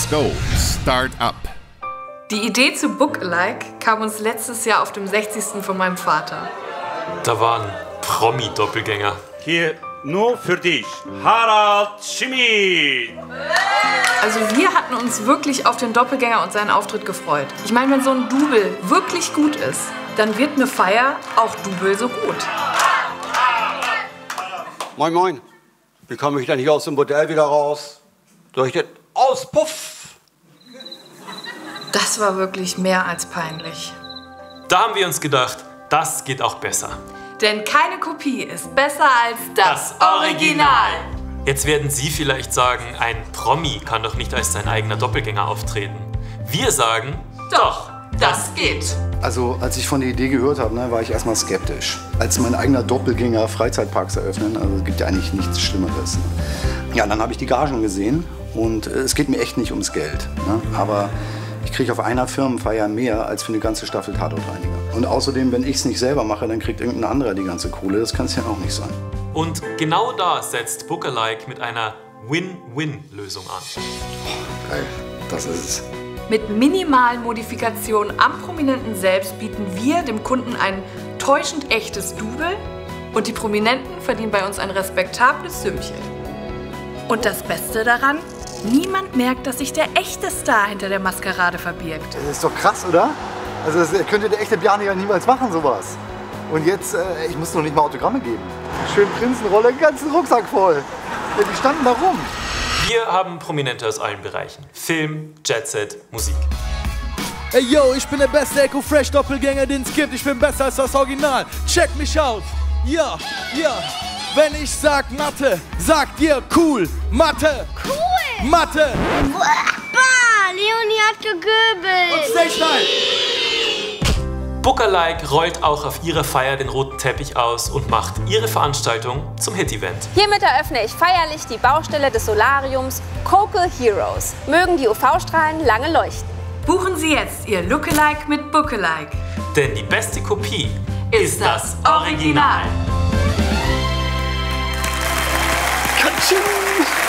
Let's go. Start up. Die Idee zu Book-alike kam uns letztes Jahr auf dem 60. von meinem Vater. Da waren Promi-Doppelgänger. Hier nur für dich, Harald Schmidt. Also wir hatten uns wirklich auf den Doppelgänger und seinen Auftritt gefreut. Ich meine, wenn so ein Double wirklich gut ist, dann wird eine Feier auch Double so gut. Moin, moin. Wie komme ich denn hier aus dem Bordell wieder raus? Durch den Auspuff. Das war wirklich mehr als peinlich. Da haben wir uns gedacht, das geht auch besser. Denn keine Kopie ist besser als das Original. Jetzt werden Sie vielleicht sagen, ein Promi kann doch nicht als sein eigener Doppelgänger auftreten. Wir sagen, Doch, das geht. Also, als ich von der Idee gehört habe, war ich erstmal skeptisch. Als mein eigener Doppelgänger Freizeitparks eröffnen, also es gibt ja eigentlich nichts Schlimmeres. Ja, dann habe ich die Gagen gesehen und es geht mir echt nicht ums Geld. Aber ich kriege auf einer Firmenfeier mehr als für eine ganze Staffel Tatortreiniger. Und außerdem, wenn ich es nicht selber mache, dann kriegt irgendein anderer die ganze Kohle. Das kann es ja auch nicht sein. Und genau da setzt Book-alike mit einer Win-Win-Lösung an. Geil, das ist es. Mit minimalen Modifikationen am Prominenten selbst bieten wir dem Kunden ein täuschend echtes Double und die Prominenten verdienen bei uns ein respektables Sümmchen. Und das Beste daran? Niemand merkt, dass sich der echte Star hinter der Maskerade verbirgt. Das ist doch krass, oder? Also das könnte der echte Bjarne ja niemals machen, sowas. Und jetzt, ich muss noch nicht mal Autogramme geben. Schön Prinzenrolle, einen ganzen Rucksack voll. Ja, die standen da rum. Wir haben Prominente aus allen Bereichen. Film, Jetset, Musik. Ey yo, ich bin der beste Eco-Fresh-Doppelgänger, den es gibt. Ich bin besser als das Original. Check mich aus. Ja, ja. Wenn ich sag Mathe, sagt ihr cool. Mathe. Cool. Mathe. Bah, Leonie hat gegöbelt. Stage-Time. Book-alike rollt auch auf ihrer Feier den roten Teppich aus und macht ihre Veranstaltung zum Hit-Event. Hiermit eröffne ich feierlich die Baustelle des Solariums Cocal Heroes. Mögen die UV-Strahlen lange leuchten. Buchen Sie jetzt Ihr Lookalike mit Book-alike. Denn die beste Kopie Ist das Original. Katsching.